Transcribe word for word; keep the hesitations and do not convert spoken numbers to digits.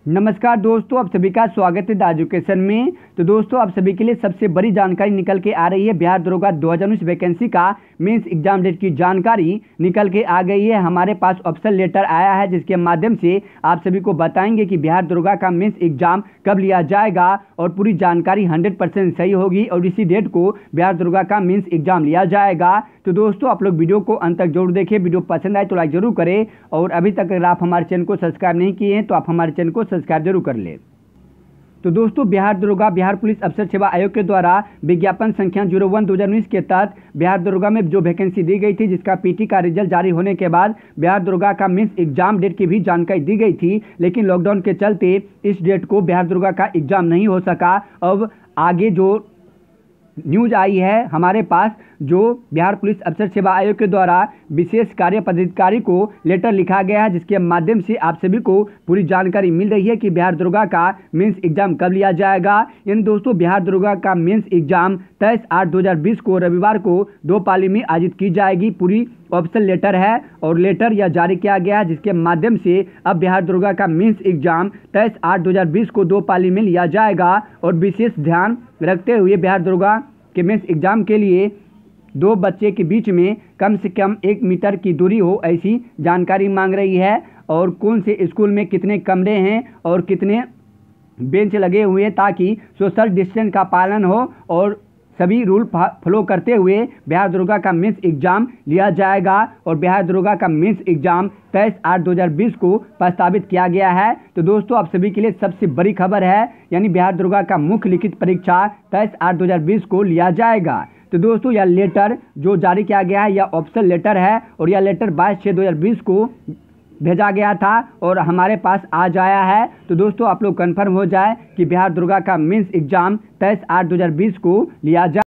नमस्कार दोस्तों, आप सभी का स्वागत है द एजुकेशन में। तो दोस्तों, आप सभी के लिए सबसे बड़ी जानकारी निकल के आ रही है। बिहार दरोगा दो हज़ार उन्नीस वैकेंसी का मेंस एग्जाम डेट की जानकारी निकल के आ गई है। हमारे पास ऑप्शन लेटर आया है, जिसके माध्यम से आप सभी को बताएंगे कि बिहार दरोगा का मेंस एग्जाम कब लिया जाएगा और पूरी जानकारी हंड्रेड परसेंट सही होगी और इसी डेट को बिहार दरोगा का मेंस एग्जाम लिया जाएगा। तो दोस्तों, आप लोग वीडियो को अंत तक जरूर देखें। वीडियो पसंद आए तो लाइक जरूर करें और अभी तक अगर आप हमारे चैनल को सब्सक्राइब नहीं किए हैं तो आप हमारे चैनल को सब्सक्राइब जरूर कर ले। तो दोस्तों, बिहार दरोगा बिहार पुलिस अफसर सेवा आयोग के द्वारा विज्ञापन संख्या जीरो वन दो हज़ार उन्नीस के तहत बिहार दरोगा में जो वैकेंसी दी गई थी, जिसका पीटी का रिजल्ट जारी होने के बाद बिहार दरोगा का मेंस एग्जाम डेट की भी जानकारी दी गई थी, लेकिन लॉकडाउन के चलते इस डेट को बिहार दरोगा का एग्जाम नहीं हो सका। अब आगे जो न्यूज आई है हमारे पास, जो बिहार पुलिस अफसर सेवा आयोग के द्वारा विशेष कार्य पदाधिकारी को लेटर लिखा गया है, जिसके माध्यम से आप सभी को पूरी जानकारी मिल रही है कि बिहार दरोगा का मेंस एग्जाम कब लिया जाएगा। इन दोस्तों, बिहार दरोगा का मेंस एग्जाम तेईस आठ दो हज़ार बीस को रविवार को दो पाली में आयोजित की जाएगी। पूरी ऑप्शन लेटर है और लेटर यह जारी किया गया है, जिसके माध्यम से अब बिहार दरोगा का मेंस एग्जाम तेईस आठ दो हज़ार बीस को दो पाली में लिया जाएगा। और विशेष ध्यान रखते हुए बिहार दरोगा के मेंस एग्जाम के लिए दो बच्चे के बीच में कम से कम एक मीटर की दूरी हो, ऐसी जानकारी मांग रही है। और कौन से स्कूल में कितने कमरे हैं और कितने बेंच लगे हुए हैं, ताकि सोशल डिस्टेंस का पालन हो और सभी रूल फॉलो करते हुए बिहार दरोगा का मेंस एग्जाम लिया जाएगा। और बिहार दरोगा का मेंस एग्जाम तेईस आठ दो हज़ार बीस को प्रस्तावित किया गया है। तो दोस्तों, आप सभी के लिए सबसे बड़ी खबर है, यानी बिहार दरोगा का मुख्य लिखित परीक्षा तेईस आठ दो हज़ार बीस को लिया जाएगा। तो दोस्तों, यह लेटर जो जारी किया गया है, यह ऑप्शन लेटर है और यह लेटर बाईस छः दो हज़ार बीस को भेजा गया था और हमारे पास आज आया है। तो दोस्तों, आप लोग कंफर्म हो जाए कि बिहार दरोगा का मेंस एग्जाम तेईस आठ दो हज़ार बीस को लिया जाए।